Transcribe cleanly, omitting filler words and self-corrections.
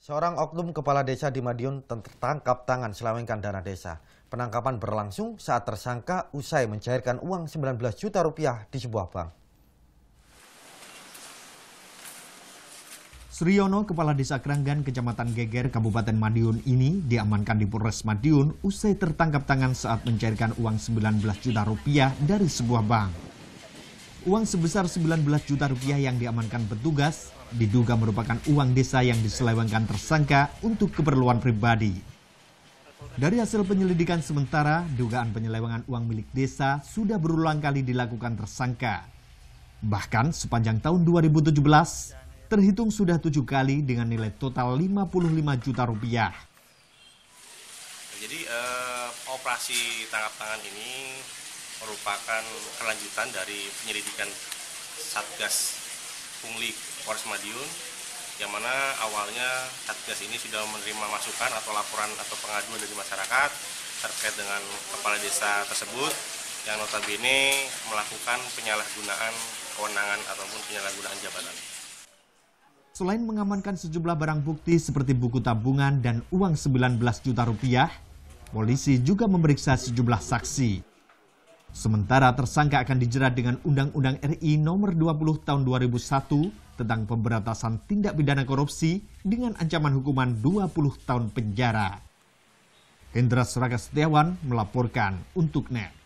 Seorang oknum kepala desa di Madiun tertangkap tangan selewengkan dana desa. Penangkapan berlangsung saat tersangka usai mencairkan uang 19 juta rupiah di sebuah bank. Suryono, kepala desa Kranggan, Kecamatan Geger, Kabupaten Madiun ini diamankan di Polres Madiun usai tertangkap tangan saat mencairkan uang 19 juta rupiah dari sebuah bank. Uang sebesar 19 juta rupiah yang diamankan petugas diduga merupakan uang desa yang diselewengkan tersangka untuk keperluan pribadi. Dari hasil penyelidikan sementara, dugaan penyelewengan uang milik desa sudah berulang kali dilakukan tersangka. Bahkan sepanjang tahun 2017, terhitung sudah 7 kali dengan nilai total 55 juta rupiah. Jadi operasi tangkap tangan ini merupakan kelanjutan dari penyelidikan Satgas Pungli Polres Madiun, yang mana awalnya Satgas ini sudah menerima masukan atau laporan atau pengaduan dari masyarakat terkait dengan kepala desa tersebut yang notabene melakukan penyalahgunaan kewenangan ataupun penyalahgunaan jabatan. Selain mengamankan sejumlah barang bukti seperti buku tabungan dan uang 19 juta rupiah, polisi juga memeriksa sejumlah saksi. Sementara tersangka akan dijerat dengan Undang-Undang RI Nomor 20 Tahun 2001 tentang pemberantasan tindak pidana korupsi dengan ancaman hukuman 20 tahun penjara. Hendra Suraga Setiawan melaporkan untuk NET.